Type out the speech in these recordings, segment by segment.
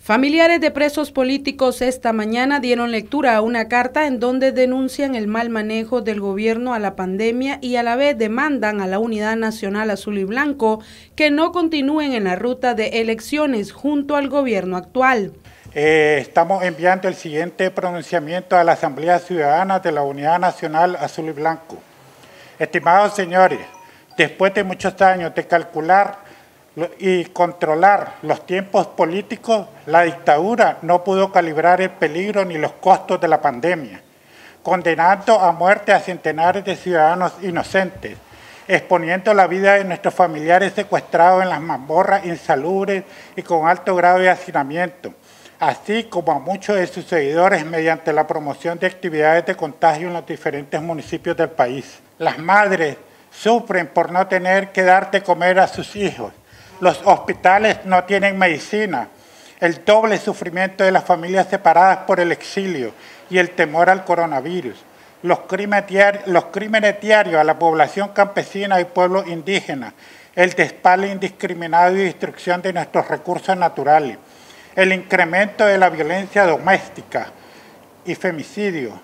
Familiares de presos políticos esta mañana dieron lectura a una carta en donde denuncian el mal manejo del gobierno a la pandemia y a la vez demandan a la Unidad Nacional Azul y Blanco que no continúen en la ruta de elecciones junto al gobierno actual. Estamos enviando el siguiente pronunciamiento a la Asamblea Ciudadana de la Unidad Nacional Azul y Blanco. Estimados señores, después de muchos años de calcular y controlar los tiempos políticos, la dictadura no pudo calibrar el peligro ni los costos de la pandemia, condenando a muerte a centenares de ciudadanos inocentes, exponiendo la vida de nuestros familiares secuestrados en las mazmorras insalubres y con alto grado de hacinamiento, así como a muchos de sus seguidores mediante la promoción de actividades de contagio en los diferentes municipios del país. Las madres sufren por no tener que dar de comer a sus hijos. Los hospitales no tienen medicina, el doble sufrimiento de las familias separadas por el exilio y el temor al coronavirus, los crímenes diarios a la población campesina y pueblos indígenas, el despale indiscriminado y destrucción de nuestros recursos naturales, el incremento de la violencia doméstica y feminicidios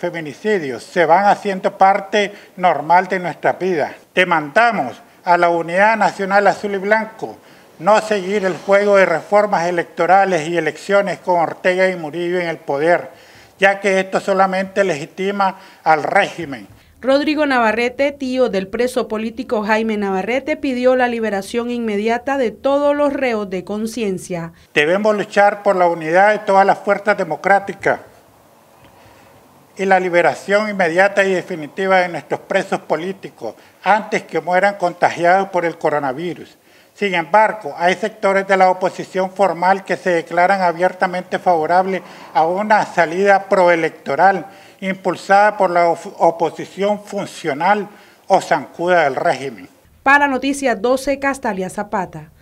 se van haciendo parte normal de nuestras vidas. Demandamos a la Unidad Nacional Azul y Blanco no seguir el juego de reformas electorales y elecciones con Ortega y Murillo en el poder, ya que esto solamente legitima al régimen. Rodrigo Navarrete, tío del preso político Jaime Navarrete, pidió la liberación inmediata de todos los reos de conciencia. Debemos luchar por la unidad de todas las fuerzas democráticas y la liberación inmediata y definitiva de nuestros presos políticos antes que mueran contagiados por el coronavirus. Sin embargo, hay sectores de la oposición formal que se declaran abiertamente favorables a una salida proelectoral impulsada por la oposición funcional o zancuda del régimen. Para Noticias 12, Castalia Zapata.